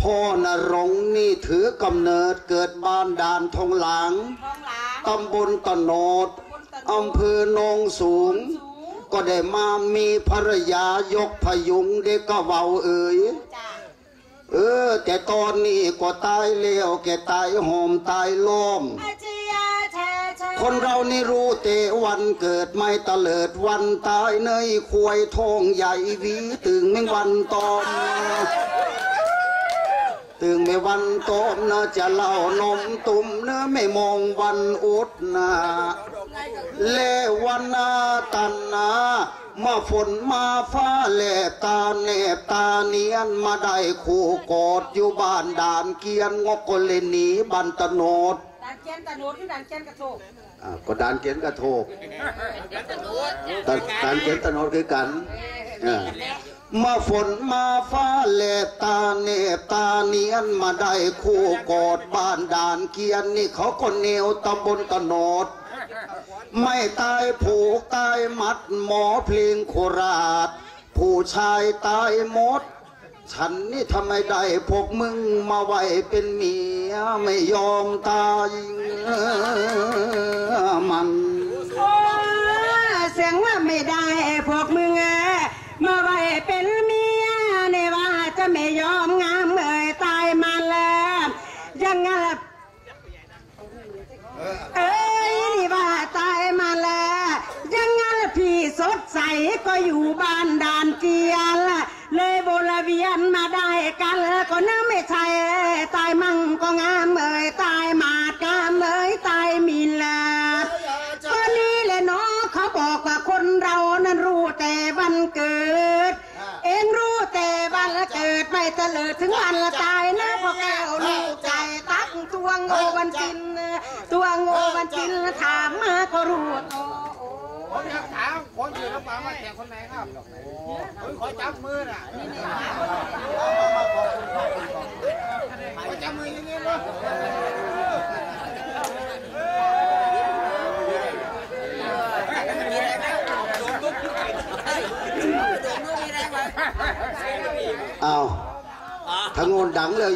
พ่อนรงนี่ถือกำเนิดเกิดบ้านด่านทองหลางตำบลตะโนดอำเภอโนงสูงก็ได้มามีภรรยายกพยุงเด็กก็เว้าแต่ตอนนี้ก็ตายเลี้ยวแกตายหอมตายล้มคนเรานี่รู้แต่วันเกิดไม่ตะเลิดวันตายเนยควยทองใหญ่วีตึงไม่วันตอมตึงไม่วันตอมนะจะเล่านมตุ่มเนื้อไม่มองวันอุดนะเลวันนาตันนามาฝนมาฟ้าแลบตาเนบตาเนียนมาได้คู่กอดอยู่บ้านด่านเกียนงกเลนีบันตโนดด่านเกียนตะโนดที่ด่านเกียนกระโถกก็ด่านเกียนกระโถกด่านเกียนตะโนดคือกันมาฝนมาฟ้าแลบตาเนบตาเนียนมาได้คู่กอดบ้านด่านเกียนนี่เขาก็เนวตำบลตะโนดไม่ตายผูกตายมัดหมอเพลงโคราชผู้ชายตายหมดฉันนี่ทำไมได้พวกมึงมาไว้เป็นเมียไม่ยอมตายมันเสียงว่าไม่ได้พวกมึงมาไว้เป็นเมียในว่าจะไม่ยอมงามตายมาแล้วยังไงนี่ว่าตายมาแล้วยังไงพี่สดใสก็อยู่บ้านด่านเกียนเลยโบราเวียนมาได้กันก็น่าไม่ใช่ตายมั่งก็งามตายหมาดกามตายมีลาก็นี่แหละเนาะเขาบอกว่าคนเรานั้นรู้แต่วันเกิดเองรู้แต่วันเกิดไม่เตลิดถึงวันตายนะพอแก้วลูกใจตักตัวโง่วันจินตัวโง่วันจินถามมาก็รู้ผมอยากถามคนอยู่น้ำปลามาแข่งคนไหนครับผมขอจับมือน่ะขอจับมืออย่างนี้เลยอ้าวทั้งโงนดังเลย